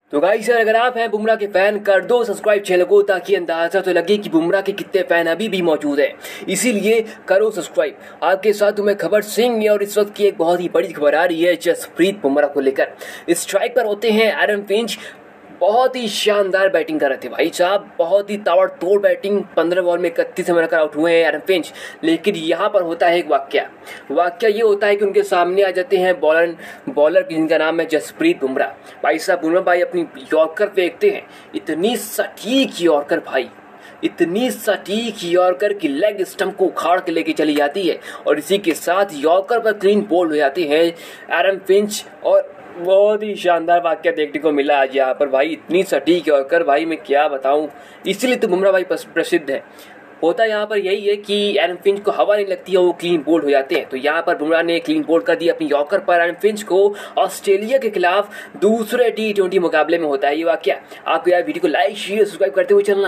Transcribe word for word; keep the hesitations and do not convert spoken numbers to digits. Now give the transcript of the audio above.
तो गाइस यार, अगर आप हैं बुमराह के फैन, कर दो सब्सक्राइब चैनल को ताकि अंदाजा तो लगे कि बुमराह के कितने फैन अभी भी मौजूद हैं। इसीलिए करो सब्सक्राइब। आपके साथ तुम्हें खबर सिंह और इस वक्त की एक बहुत ही बड़ी खबर आ रही है जसप्रीत बुमराह को लेकर। स्ट्राइक पर होते हैं एडम फिंच। बहुत ही शानदार बैटिंग कर रहे थे भाई साहब, बहुत ही ताबड़तोड़ बैटिंग। पंद्रह बॉल में इकतीस रन बनाकर आउट हुए हैं एडम फिंच। लेकिन यहाँ पर होता है एक वाक्या वाक्या ये होता है कि उनके सामने आ जाते हैं बॉलर बॉलर जिनका नाम है जसप्रीत बुमराह। भाई साहब बुमराह भाई अपनी यॉर्कर फेंकते हैं, इतनी सटीक यॉर्कर भाई, इतनी सटीक यॉर्कर की लेग स्टंप को उखाड़ के लेके चली जाती है और इसी के साथ यॉर्कर पर क्लीन बोल्ड हो जाते हैं एडम फिंच। और बहुत ही शानदार वाक्य देखने को मिला आज यहाँ पर भाई, इतनी सटीक यॉर्कर भाई मैं क्या बताऊं। इसलिए तो बुमराह भाई प्रसिद्ध है। होता यहाँ पर यही है कि एडम फिंच को हवा नहीं लगती है, वो क्लीन बोल्ड हो जाते हैं। तो यहाँ पर बुमराह ने क्लीन बोल्ड कर दिया अपनी यॉर्कर पर एडम फिंच को। ऑस्ट्रेलिया के खिलाफ दूसरे टी ट्वेंटी मुकाबले में होता है ये वाक्य। आपको यार वीडियो को लाइक शेयर सब्सक्राइब करते हुए चलना।